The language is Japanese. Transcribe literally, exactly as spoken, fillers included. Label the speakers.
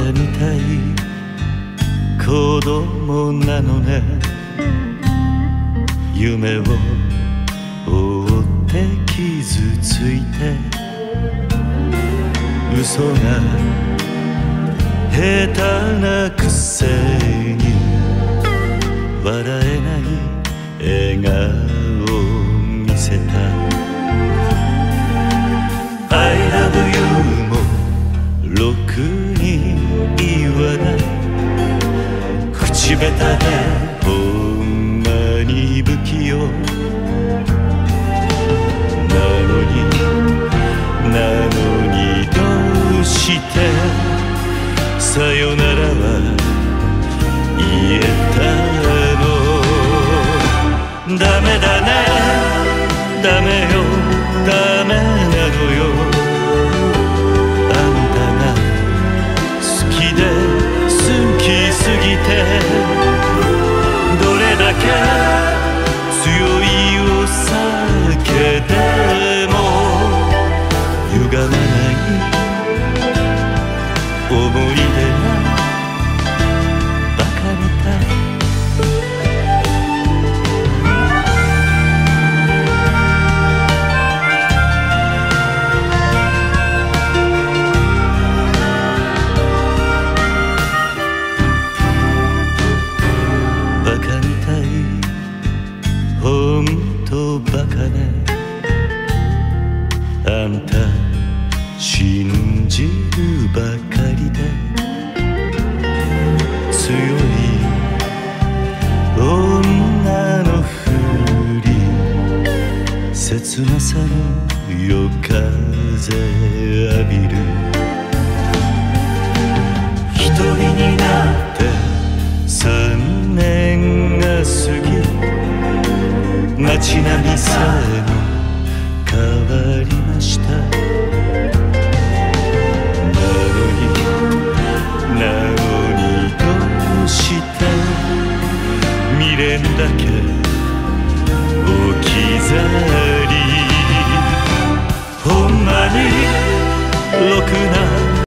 Speaker 1: カみたい子供なのね。夢を追って傷ついて嘘が下手なくせに笑えない笑顔を見せた。 I love you もろくに言わない口下手でほんまに不器用なのになのにどうしてさよならは言えたの。ダメだねダメよダメなのよ。あんたが好きで好きすぎてどれだけ強いお酒でも歪まない思い出がバカみたい。ほんとバカね。あんた信じるばかりで強い女のふり切なさの夜風浴びる。一人になって三年が過ぎ街並みさえも変わりました。なのになのにどうして未練だけ置き去り。ほんまにろくな